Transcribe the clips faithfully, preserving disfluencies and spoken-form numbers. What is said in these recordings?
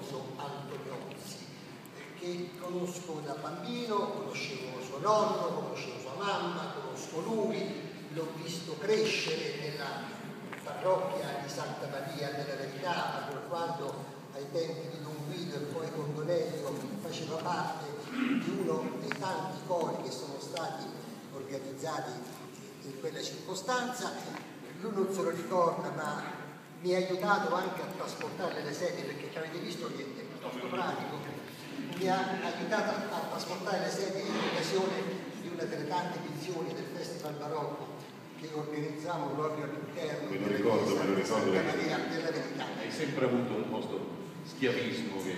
Alfonso Antoniozzi, che conosco da bambino, conoscevo suo nonno, conoscevo sua mamma, conosco lui, l'ho visto crescere nella parrocchia di Santa Maria della Verità, quando ai tempi di Don Guido e poi con Donello faceva parte di uno dei tanti cori che sono stati organizzati in quella circostanza. Lui non se lo ricorda, ma mi ha aiutato anche a trasportare le sedie, perché avete visto che è piuttosto pratico, mi ha aiutato a trasportare le sedie in occasione di una delle tante edizioni del Festival Barocco che organizziamo proprio all'interno me lo ricordo, me lo ricordo della Verità. Hai sempre avuto un posto schiavismo che...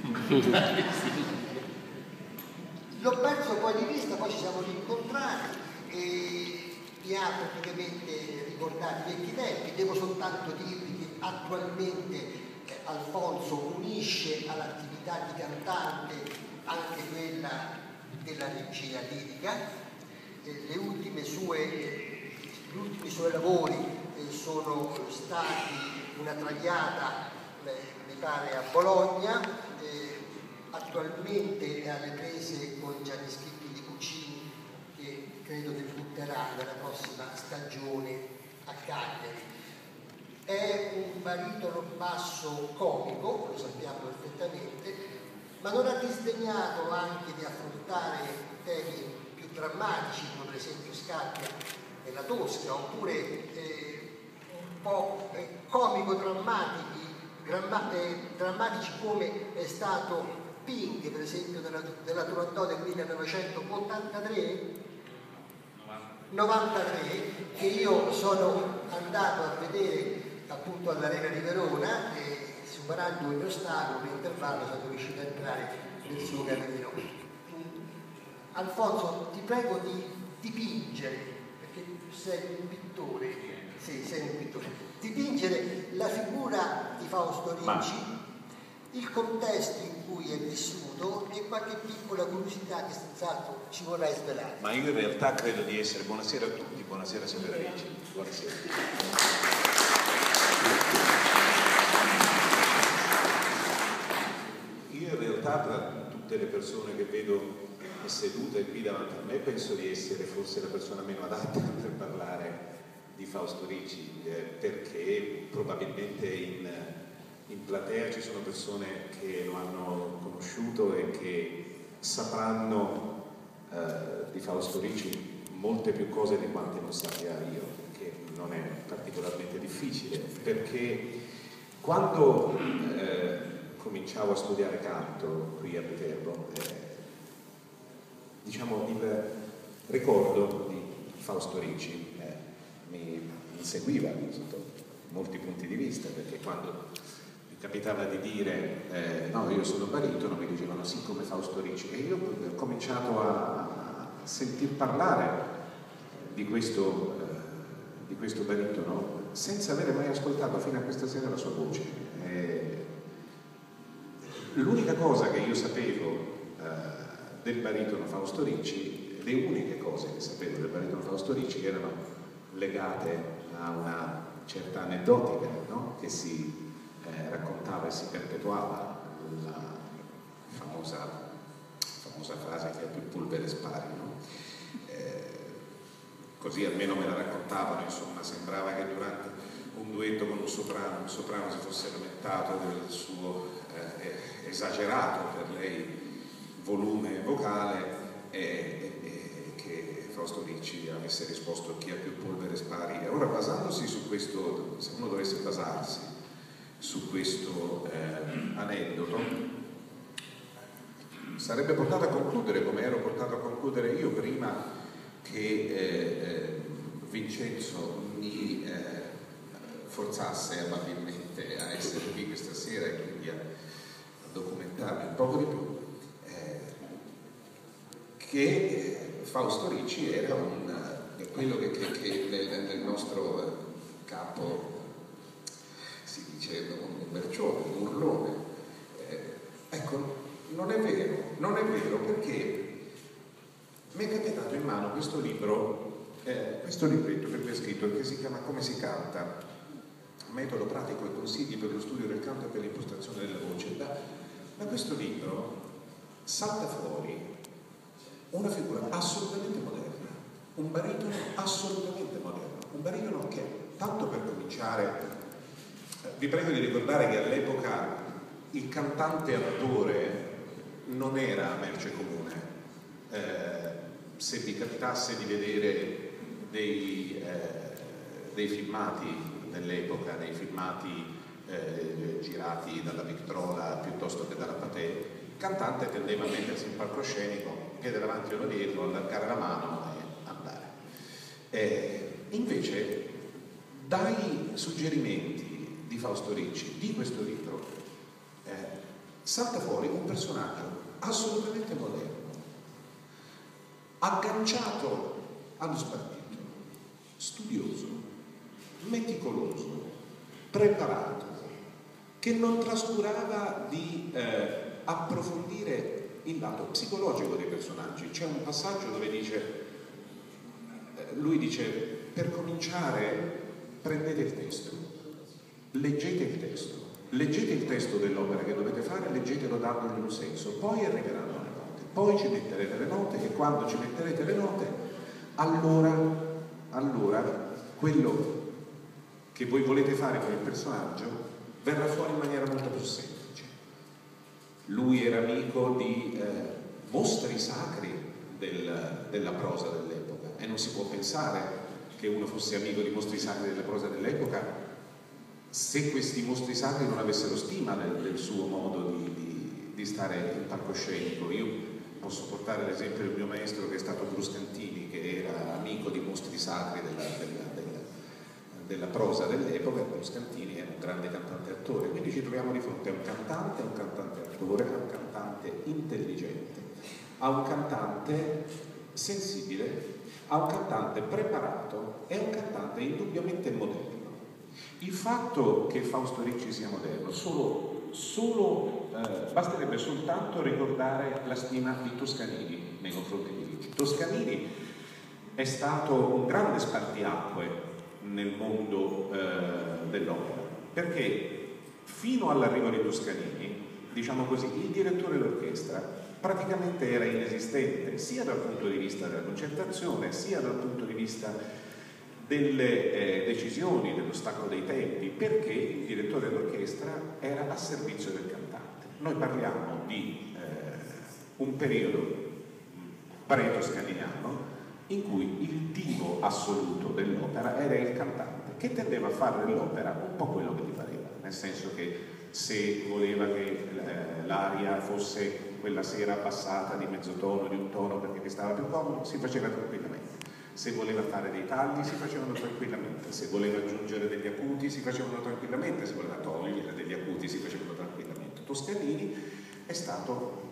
L'ho perso poi di vista, poi ci siamo rincontrati e mi ha praticamente ricordato i vecchi tempi. Devo soltanto dirvi che attualmente eh, Alfonso unisce all'attività di cantante anche quella della regia lirica. Eh, le ultime sue, eh, gli ultimi suoi lavori eh, sono stati una traviata, eh, mi pare, a Bologna, eh, attualmente è alle prese con Gianni Schicchi di Puccini, che credo debutterà nella prossima stagione a Cagliari. È un baritono basso comico, lo sappiamo perfettamente, ma non ha disdegnato anche di affrontare temi più drammatici, come per esempio Scarpia e la Tosca, oppure eh, un po' eh, comico-drammatici eh, drammatici come è stato Ping, per esempio, della, della Turandot del millenovecentottantatré novantatré, che io sono andato a vedere appunto all'Arena di Verona e superando ogni ostacolo in intervallo sono riuscito a entrare nel suo camerino. Alfonso, ti prego di dipingere, perché tu sei un pittore, sì, sei un pittore, dipingere la figura di Fausto Ricci, Ma... il contesto in cui è vissuto e qualche piccola curiosità che senz'altro ci vorrai svelare. Ma io in realtà credo di essere, buonasera a tutti, buonasera Severa Ricci, buonasera. Io in realtà tra tutte le persone che vedo sedute qui davanti a me penso di essere forse la persona meno adatta per parlare di Fausto Ricci, eh, perché probabilmente in In platea ci sono persone che lo hanno conosciuto e che sapranno eh, di Fausto Ricci molte più cose di quante non sappia io, che non è particolarmente difficile, perché quando eh, cominciavo a studiare canto qui a Viterbo, eh, diciamo il ricordo di Fausto Ricci eh, mi inseguiva sotto molti punti di vista, perché quando capitava di dire eh, no, io sono baritono, mi dicevano sì, come Fausto Ricci, e io ho cominciato a sentir parlare di questo, eh, di questo baritono senza avere mai ascoltato fino a questa sera la sua voce. Eh, l'unica cosa che io sapevo eh, del baritono Fausto Ricci, le uniche cose che sapevo del baritono Fausto Ricci erano legate a una certa aneddotica, no? Che si Eh, raccontava e si perpetuava la famosa, famosa frase che ha più polvere spari, no? eh, così almeno me la raccontavano, insomma, sembrava che durante un duetto con un soprano, un soprano si fosse lamentato del suo eh, esagerato per lei volume vocale e, e, e che Fausto Ricci avesse risposto chi ha più polvere spari. E ora, basandosi su questo, se uno dovesse basarsi su questo eh, aneddoto, sarebbe portato a concludere, come ero portato a concludere io prima che eh, eh, Vincenzo mi eh, forzasse amabilmente a essere qui questa sera e quindi a, a documentarmi un poco di più, eh, che eh, Fausto Ricci era un, eh, quello che, che, che nel, nel nostro eh, campo si dice un mercione, un urlone. Eh, ecco, non è vero, non è vero, perché mi è capitato in mano questo libro, eh, questo libretto che qui è scritto, che si chiama Come si canta, metodo pratico e consigli per lo studio del canto e per l'impostazione della voce. Da, da questo libro salta fuori una figura assolutamente moderna, un baritono assolutamente moderno, un baritono che, tanto per cominciare, vi prego di ricordare che all'epoca il cantante attore non era merce comune. Eh, se vi capitasse di vedere dei, eh, dei filmati dell'epoca, dei filmati eh, girati dalla Victrola piuttosto che dalla Pathé, il cantante tendeva a mettersi in palcoscenico, un piede davanti e uno dietro, allargare la mano e andare. Eh, invece, dai suggerimenti di Fausto Ricci, di questo libro, eh, salta fuori un personaggio assolutamente moderno, agganciato allo spartito, studioso, meticoloso, preparato, che non trascurava di eh, approfondire il lato psicologico dei personaggi. C'è un passaggio dove dice, eh, lui dice, per cominciare prendete il testo, leggete il testo, leggete il testo dell'opera che dovete fare, leggetelo dandogli un senso, poi arriveranno le note, poi ci metterete le note e quando ci metterete le note, allora, allora quello che voi volete fare con il personaggio verrà fuori in maniera molto più semplice. Lui era amico di eh, mostri sacri del, della prosa dell'epoca e non si può pensare che uno fosse amico di mostri sacri della prosa dell'epoca se questi mostri sacri non avessero stima del, del suo modo di, di, di stare in palcoscenico. Io posso portare l'esempio del mio maestro che è stato Bruscantini, che era amico di mostri sacri della, della, della, della prosa dell'epoca. Bruscantini era un grande cantante attore, quindi ci troviamo di fronte a un cantante, a un cantante attore, a un cantante intelligente, a un cantante sensibile, a un cantante preparato e a un cantante indubbiamente moderno. Il fatto che Fausto Ricci sia moderno, solo, solo eh, basterebbe soltanto ricordare la stima di Toscanini nei confronti di Ricci. Toscanini è stato un grande spartiacque nel mondo eh, dell'opera, perché fino all'arrivo di Toscanini, diciamo così, il direttore d'orchestra praticamente era inesistente, sia dal punto di vista della concertazione, sia dal punto di vista delle eh, decisioni, dell'ostacolo dei tempi, perché il direttore d'orchestra era a servizio del cantante. Noi parliamo di eh, un periodo pre-toscaniniano in cui il divo assoluto dell'opera era il cantante, che tendeva a fare dell'opera un po' quello che gli pareva, nel senso che se voleva che eh, l'aria fosse quella sera abbassata di mezzo tono, di un tono perché gli stava più comodo, si faceva tranquillamente. Se voleva fare dei tagli si facevano tranquillamente, se voleva aggiungere degli acuti si facevano tranquillamente, se voleva togliere degli acuti si facevano tranquillamente. Toscanini è stato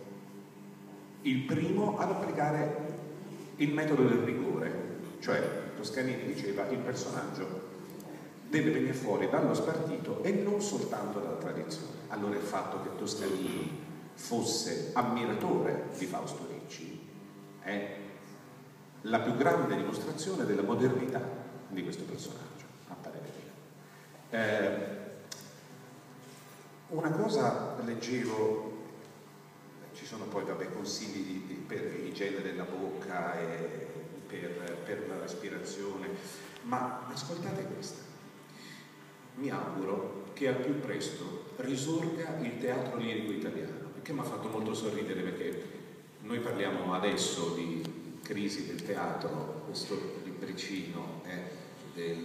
il primo ad applicare il metodo del rigore, cioè Toscanini diceva il personaggio deve venire fuori dallo spartito e non soltanto dalla tradizione. Allora il fatto che Toscanini fosse ammiratore di Fausto Ricci è la più grande dimostrazione della modernità di questo personaggio, a parere mio. Eh, una cosa leggevo, ci sono poi vabbè, consigli di, di, per l'igiene della bocca e per, per la respirazione, ma ascoltate questa. Mi auguro che al più presto risorga il teatro lirico italiano, che mi ha fatto molto sorridere perché noi parliamo adesso di crisi del teatro, questo libricino è del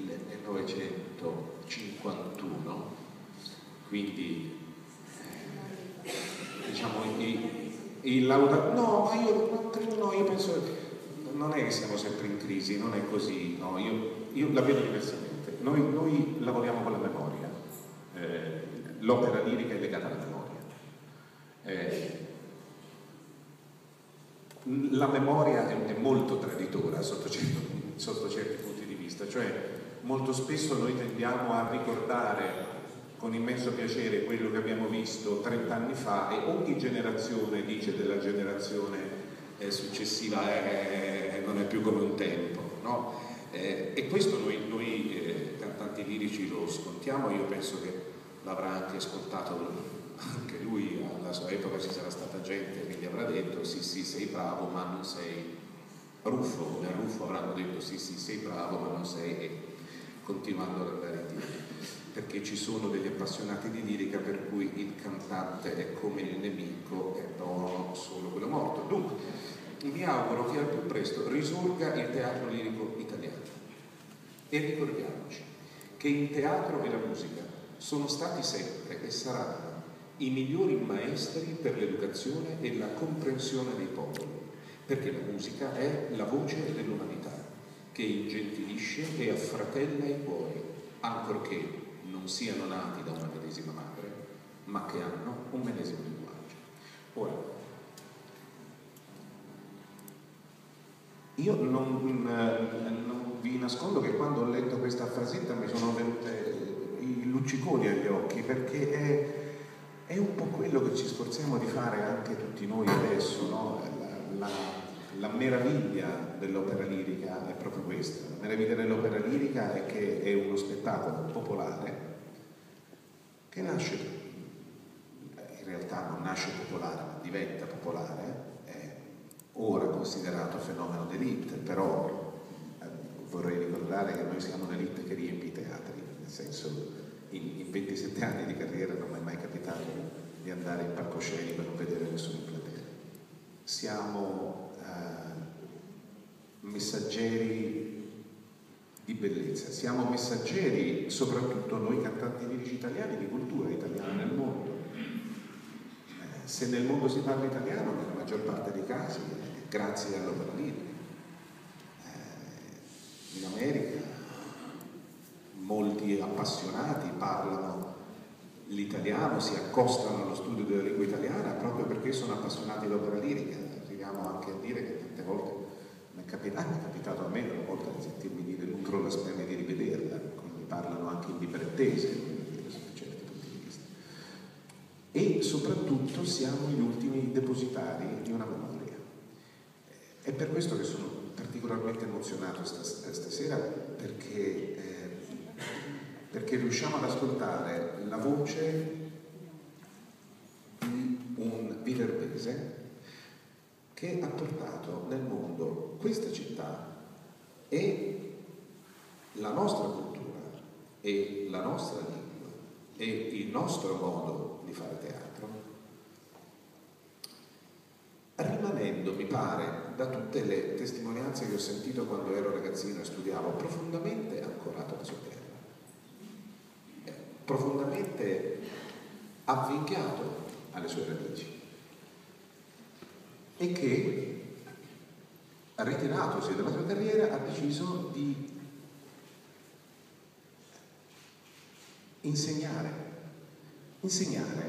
millenovecentocinquantuno, quindi eh, diciamo il, il laudato, no, ma io non credo, no, io penso, non è che siamo sempre in crisi, non è così, no, io, io la vedo diversamente, noi, noi lavoriamo con la memoria, eh, l'opera lirica è legata alla memoria. Eh, La memoria è molto traditora sotto certi, sotto certi punti di vista, cioè molto spesso noi tendiamo a ricordare con immenso piacere quello che abbiamo visto trent'anni fa e ogni generazione dice della generazione eh, successiva eh, non è più come un tempo, no? Eh, e questo noi, noi eh, cantanti lirici lo scontiamo, io penso che l'avrà anche ascoltato anche lui, alla sua epoca ci sarà stata gente che gli avrà detto sì sì sei bravo ma non sei Ruffo, come a Ruffo avranno detto sì sì sei bravo ma non sei, e continuando ad andare indietro, perché ci sono degli appassionati di lirica per cui il cantante è come il nemico e non solo quello morto. Dunque mi auguro che al più presto risorga il teatro lirico italiano, e ricordiamoci che il teatro e la musica sono stati sempre e saranno i migliori maestri per l'educazione e la comprensione dei popoli, perché la musica è la voce dell'umanità che ingentilisce e affratella i cuori, ancorché non siano nati da una medesima madre, ma che hanno un medesimo linguaggio. Ora, io non, non vi nascondo che quando ho letto questa frasetta mi sono venute i lucciconi agli occhi, perché è È un po' quello che ci sforziamo di fare anche tutti noi adesso, no? La, la, la meraviglia dell'opera lirica è proprio questa. La meraviglia dell'opera lirica è che è uno spettacolo popolare che nasce, in realtà non nasce popolare, ma diventa popolare, è ora considerato fenomeno d'élite, però eh, vorrei ricordare che noi siamo un'élite che riempie i teatri, nel senso, in, in ventisette anni di carriera non mi è mai capitato di andare in palcoscenico e non vedere nessuno in platea. Siamo eh, messaggeri di bellezza, siamo messaggeri, soprattutto noi cantanti lirici italiani, di cultura italiana nel mondo. Eh, se nel mondo si parla italiano, nella maggior parte dei casi, è grazie all'opera lirica. Eh, in America molti appassionati parlano l'italiano, si accostano allo studio della lingua italiana proprio perché sono appassionati d'opera lirica. Arriviamo anche a dire che tante volte mi è capitato, mi è capitato a me una volta di sentirmi dire nutro la speme di rivederla, quindi parlano anche in librettese da certi punti di vista. E soprattutto siamo gli ultimi depositari di una memoria. È per questo che sono particolarmente emozionato stasera, perché eh, perché riusciamo ad ascoltare la voce di un viterbese che ha portato nel mondo questa città e la nostra cultura e la nostra lingua e il nostro modo di fare teatro, rimanendo, mi pare, da tutte le testimonianze che ho sentito quando ero ragazzino e studiavo, profondamente ancorato alla sua terra, profondamente avvinghiato alle sue radici, e che, ritiratosi dalla sua carriera, ha deciso di insegnare. Insegnare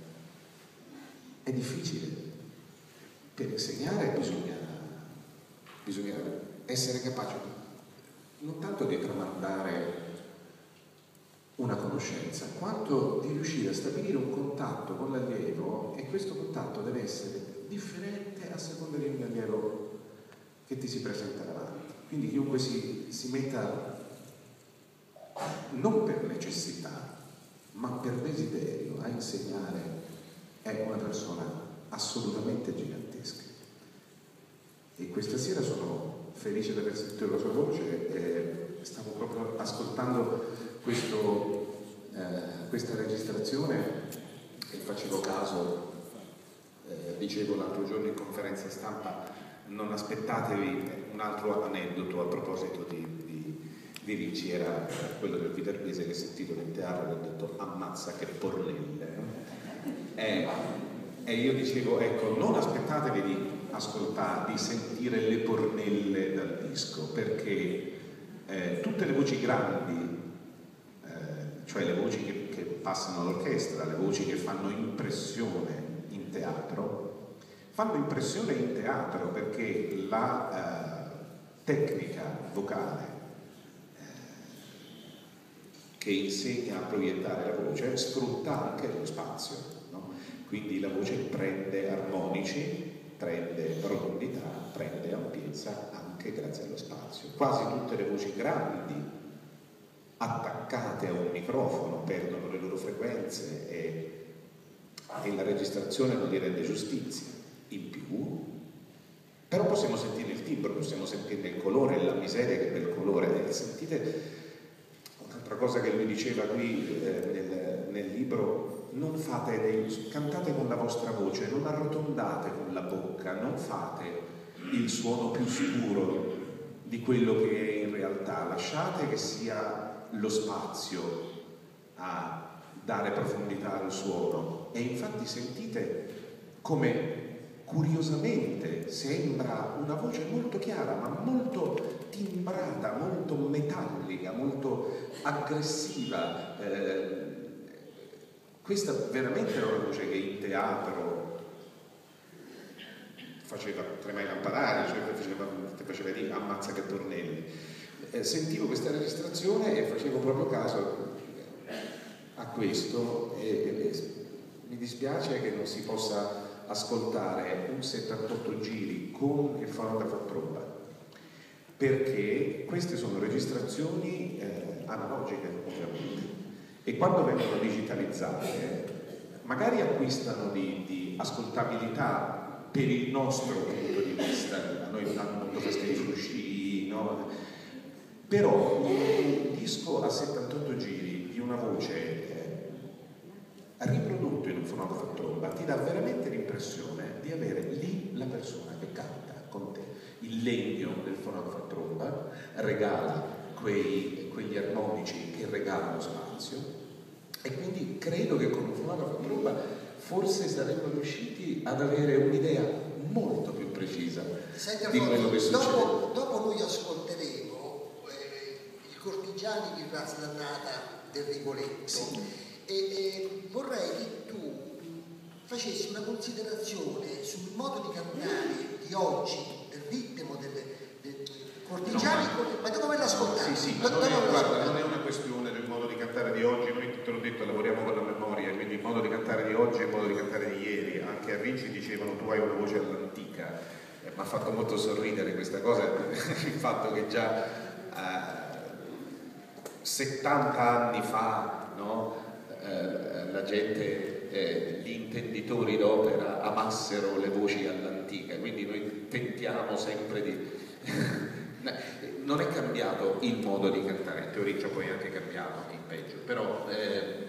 è difficile. Per insegnare bisogna, bisogna essere capaci non tanto di tramandare una conoscenza, quanto di riuscire a stabilire un contatto con l'allievo, e questo contatto deve essere differente a seconda di ogni allievo che ti si presenta davanti. Quindi chiunque si, si metta non per necessità ma per desiderio a insegnare è una persona assolutamente gigantesca. E questa sera sono felice di aver sentito la sua voce e stavo proprio ascoltando Questo, eh, questa registrazione e facevo caso, eh, dicevo l'altro giorno in conferenza stampa, non aspettatevi un altro aneddoto a proposito di, di, di Ricci, era quello del viterbese che sentito nel teatro e ho detto ammazza che pornelle, e, e io dicevo ecco, non aspettatevi di ascoltare, di sentire le pornelle dal disco, perché eh, tutte le voci grandi, cioè le voci che, che passano all'orchestra, le voci che fanno impressione in teatro, fanno impressione in teatro perché la eh, tecnica vocale eh, che insegna a proiettare la voce sfrutta anche lo spazio, no? Quindi la voce prende armonici, prende profondità, prende ampiezza anche grazie allo spazio. Quasi tutte le voci grandi attaccate a un microfono, perdono le loro frequenze e, e la registrazione non gli rende giustizia. In più, però possiamo sentire il timbro, possiamo sentire il colore, la miseria che è del colore. Sentite un'altra cosa che lui diceva qui eh, nel, nel libro: non fate dei, cantate con la vostra voce, non arrotondate con la bocca, non fate il suono più scuro di quello che è in realtà, lasciate che sia lo spazio a dare profondità al suono. E infatti sentite come curiosamente sembra una voce molto chiara, ma molto timbrata, molto metallica, molto aggressiva. Eh, questa veramente era una voce che in teatro faceva tremare i lampadari, cioè faceva, faceva dire ammazza che tornelli. Eh, sentivo questa registrazione e facevo proprio caso a questo e, e mi dispiace che non si possa ascoltare un settantotto giri con il fonografo a tromba, perché queste sono registrazioni eh, analogiche ovviamente, e quando vengono digitalizzate magari acquistano di, di ascoltabilità per il nostro punto di vista. A noi danno molto fastidio i frusci, no? Però un disco a settantotto giri di una voce eh, riprodotto in un fonografo a tromba ti dà veramente l'impressione di avere lì la persona che canta con te. Il legno del fonografo a tromba regala quei, quegli armonici che regalano spazio, e quindi credo che con un fonografo a tromba forse saremmo riusciti ad avere un'idea molto più precisa Senti, di quello che succede. Dopo, dopo noi ascolteremo eh, il Cortigiani di Razza Dannata del Rigoletto, sì. e, e vorrei che tu facessi una considerazione sul modo di cantare di oggi, del ritmo del, del Cortigiani, no, ma, ma dopo me l'ascoltare? Sì, sì, ma non è, guarda, non è una questione del modo di cantare di oggi. Noi, te l'ho detto, lavoriamo con la memoria, quindi il modo di cantare di oggi è il modo di cantare di ieri. Anche a Ricci dicevano tu hai una voce all'antica. Eh, mi ha fatto molto sorridere questa cosa, il fatto che già eh, settanta anni fa, no, eh, la gente, eh, gli intenditori d'opera amassero le voci all'antica, quindi noi tentiamo sempre di... Non è cambiato il modo di cantare, in teoria poi è anche cambiato in peggio, però eh,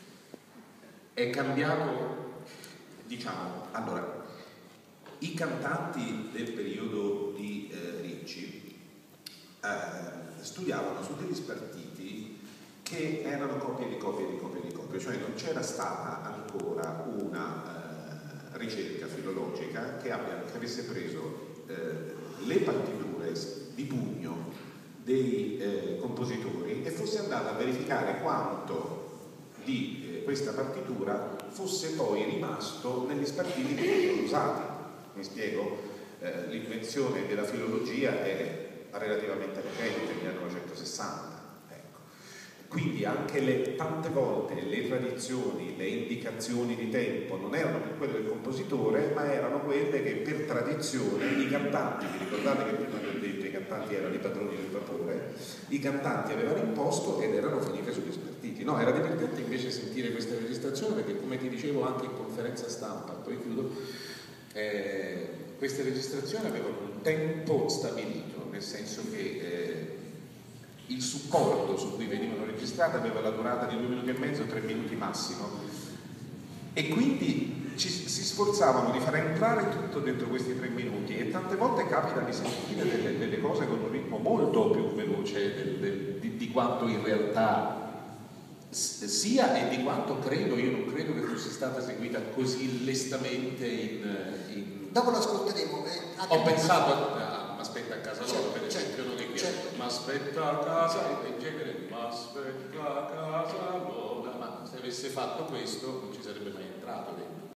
è cambiato, diciamo, allora, i cantanti del periodo di eh, Ricci eh, studiavano su degli spartiti che erano copie di copie di copie di copie, cioè non c'era stata ancora una eh, ricerca filologica che, abbia, che avesse preso eh, le partiture di pugno dei eh, compositori e fosse andata a verificare quanto di eh, questa partitura fosse poi rimasto negli spartiti che venivano usati. Mi spiego? Eh, l'invenzione della filologia è relativamente recente, nel millenovecentosessanta. Quindi anche le, tante volte le tradizioni, le indicazioni di tempo non erano più quelle del compositore, ma erano quelle che per tradizione i cantanti, vi ricordate che prima vi ho detto i cantanti erano i padroni del vapore, i cantanti avevano imposto ed erano finite sugli spartiti. No, era divertente invece sentire questa registrazione, perché come ti dicevo anche in conferenza stampa, poi chiudo, eh, queste registrazioni avevano un tempo stabilito, nel senso che eh, il supporto su cui venivano registrate aveva la durata di due minuti e mezzo, tre minuti massimo, e quindi ci, si sforzavano di far entrare tutto dentro questi tre minuti, e tante volte capita di sentire delle, delle cose con un ritmo molto più veloce del, del, di, di quanto in realtà sia e di quanto credo. Io non credo che fosse stata eseguita così lestamente in, in... Dopo l'ascolteremo. Eh, ho pensato a M'aspetta a casa loro, per certo, esempio, non è che certo. M'aspetta a casa, in genere M'aspetta a casa loro, ma se avesse fatto questo non ci sarebbe mai entrato dentro.